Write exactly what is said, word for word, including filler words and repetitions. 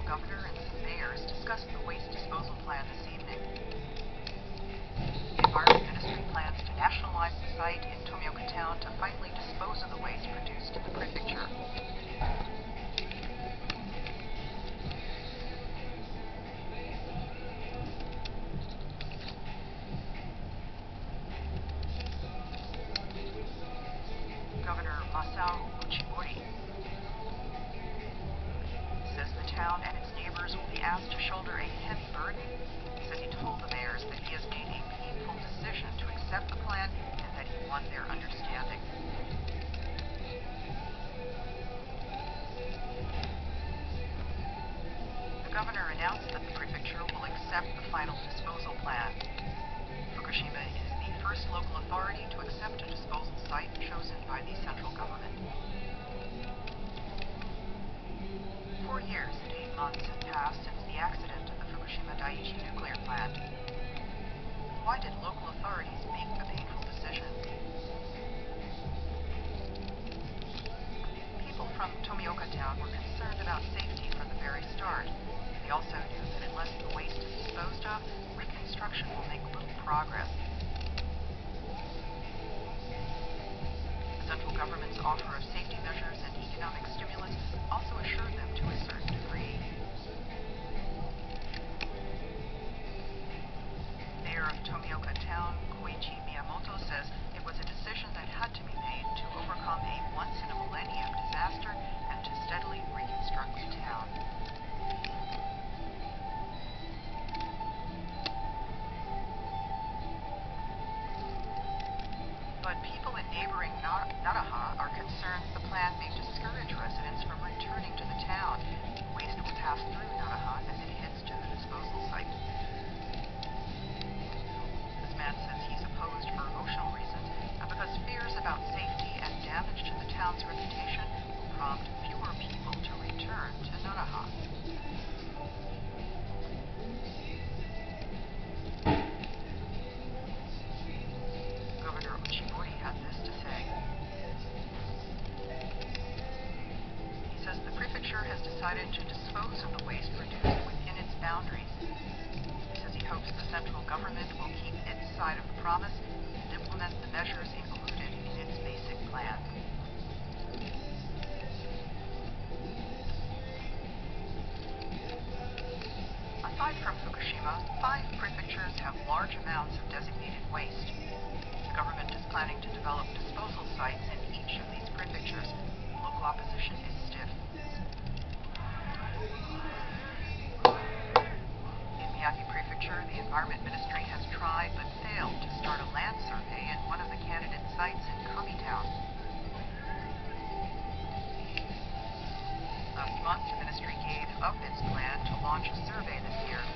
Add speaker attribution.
Speaker 1: governor and some mayors discussed the waste disposal plan this evening. The Environment Ministry plans to nationalize the site in Tomioka Town to finally dispose of the waste produced in the prefecture. Governor Masao Uchimori says the town and its neighbors will be asked to shoulder a heavy burden. He says he told the mayors that he has made a painful decision to accept the plan and that he won their understanding. The governor announced that the prefecture will accept the final disposal plan. Fukushima is the first local authority to accept a disposal site chosen by the central government. Four years and eight months have passed since the accident at the Fukushima Daiichi nuclear plant. Why did local authorities make the painful decision? People from Tomioka Town were concerned about safety from the very start. They also knew that unless the waste is disposed of, reconstruction will make little progress. The central government's offer of safety measures and economic stimulus also assured them to a certain degree. Mayor of Tomioka Town, Koichi Miyamoto, says it was a decision that had to be made to overcome a once-in-a-millennium disaster and to steadily reconstruct the town. But people in neighboring Naraha are concerned the plan may discourage residents from returning to the town. Waste will pass through Naraha as it heads to the disposal site. This man says he's opposed for emotional reasons and because fears about safety and damage to the town's reputation will prompt fewer people to return to Naraha. Governor Uchimori had this to say. He says the prefecture has decided to dispose of the waste produced within its boundaries. He says he hopes the central government will keep its side of the promise and implement the measures included in its basic plan. Aside from Fukushima, five prefectures have large amounts of designated waste. The government is planning to develop disposal sites in each of these prefectures. Local opposition is stiff. In Miyagi Prefecture, the Environment Ministry has tried but failed to start a land survey at one of the candidate sites in Kamitown. Last month, the ministry gave up its plan to launch a survey this year.